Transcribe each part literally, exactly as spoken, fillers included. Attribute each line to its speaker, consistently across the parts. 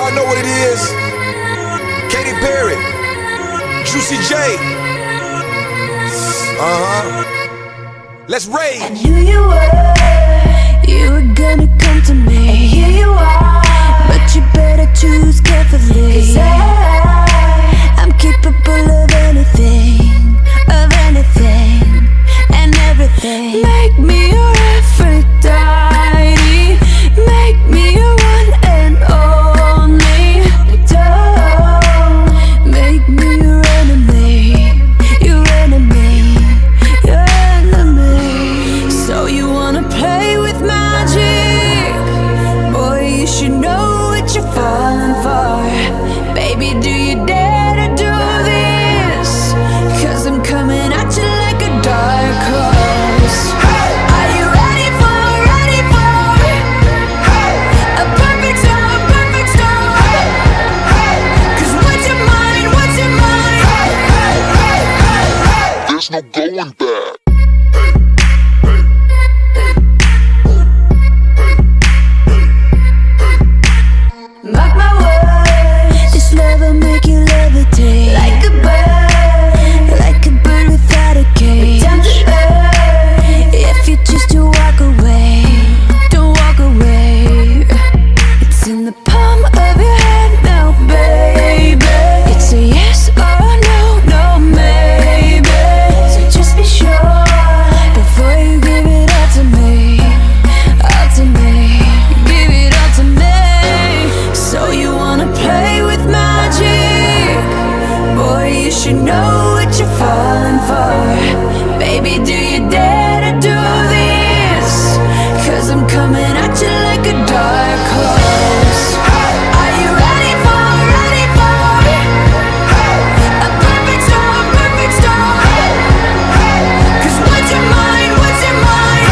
Speaker 1: y'all know what it is. Katy Perry, Juicy J. Uh-huh. Let's rage.
Speaker 2: I knew you were, you were gonna come to me, and here you are, but you better choose carefully. 'Cause I, I'm capable of anything, of anything, and everything. Make me your Aphrodite, make me your one and only. Don't make me your enemy, your enemy, your enemy. So you wanna play with magic? Boy, you should know what you're falling for. Baby, do you dare to do this? 'Cause I'm coming at you like a dark horse. Are you ready for, ready for a perfect storm, perfect storm? 'Cause what's your mind, what's your mind?
Speaker 3: There's no going back.
Speaker 2: Mark my words, this love will make you levitate like a bird, like a bird without a cage. Down to earth, if you choose to walk away, don't walk away. It's in the palm of your hand now, baby. It's a yes or no, no maybe. So just be sure before you give it all to me, all to me, give it all to me. So you wanna play with magic? Boy, you should know what you're falling for. Baby, do you dare to do this? 'Cause I'm coming at you like a dark horse. Are you ready for, ready for a perfect storm, perfect storm? 'Cause what's your mind, what's your mind?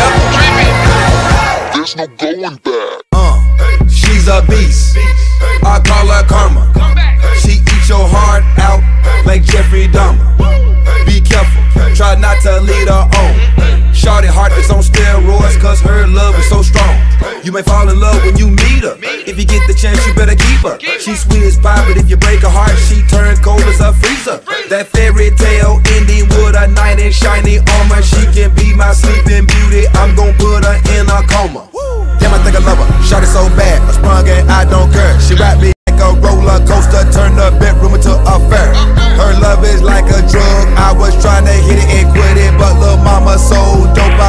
Speaker 3: There's no going back.
Speaker 1: Uh, she's a beast. I call her karma. She eats your heart out like Jeffrey Dahmer. Be careful, try not to lead her on. Shorty heart is on steroids, 'cause her love is so strong. You may fall in love when you meet her. If you get the chance, you better keep her. She's sweet as pie, but if you break her heart, she turns cold as a freezer. That fairy tale ending with a knight in shiny armor. She can be my sleeping beauty. I'm gon' put her in a coma. Damn, I think I love her. Shorty so bad, I sprung and I don't care. She wrapped me like a roller coaster, turn the bedroom into a fair. Her love is like a drug. I was trying to hit it and quit it, but lil' mama so dope.